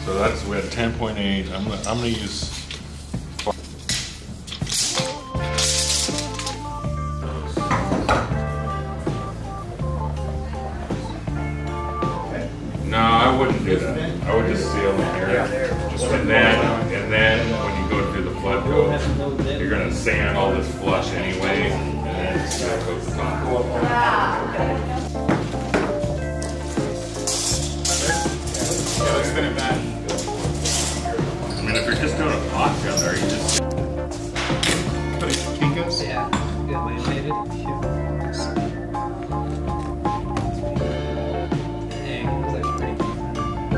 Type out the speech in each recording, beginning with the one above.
So that's, we had 10.8. I'm gonna use. No, I wouldn't do that. I would just seal them here. And then when you go through the flood coat, you're gonna sand all this flush anyway, and then seal coat the top. Let's spin it back. I mean, if you're just doing a pot down there, you just put it Kinko's? Yeah, get laminated. Dang, that's actually pretty cool.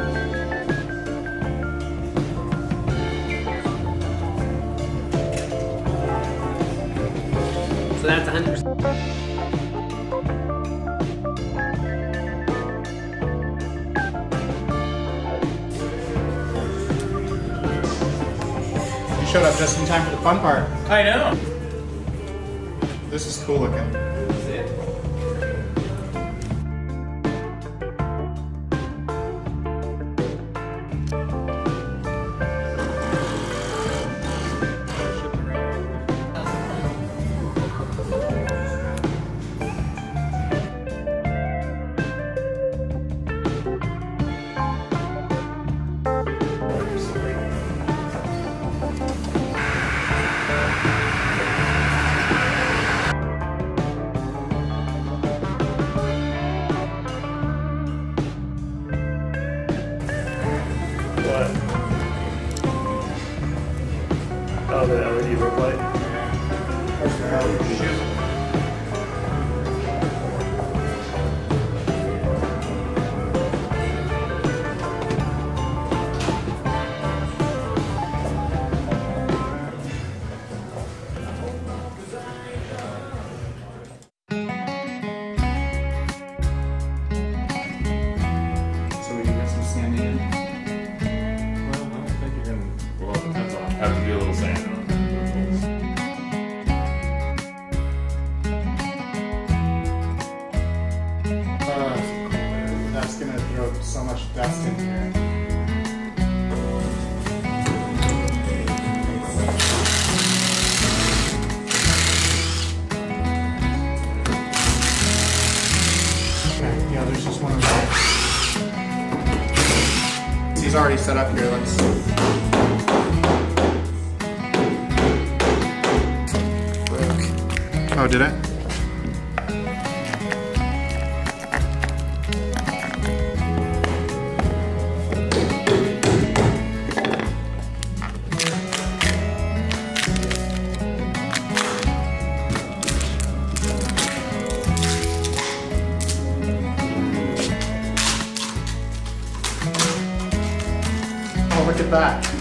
So that's 100%. Showed up just in time for the fun part. I know. This is cool looking. That's it. What? Oh, the LED look light? So we can get some sanding in. Well, I don't think you can. Well, it depends on. Have to do a little sand on it. That's gonna throw so much dust in here. Okay, yeah, there's just one of those. He's already set up here. Let's. Oh, did it? Oh, look at that.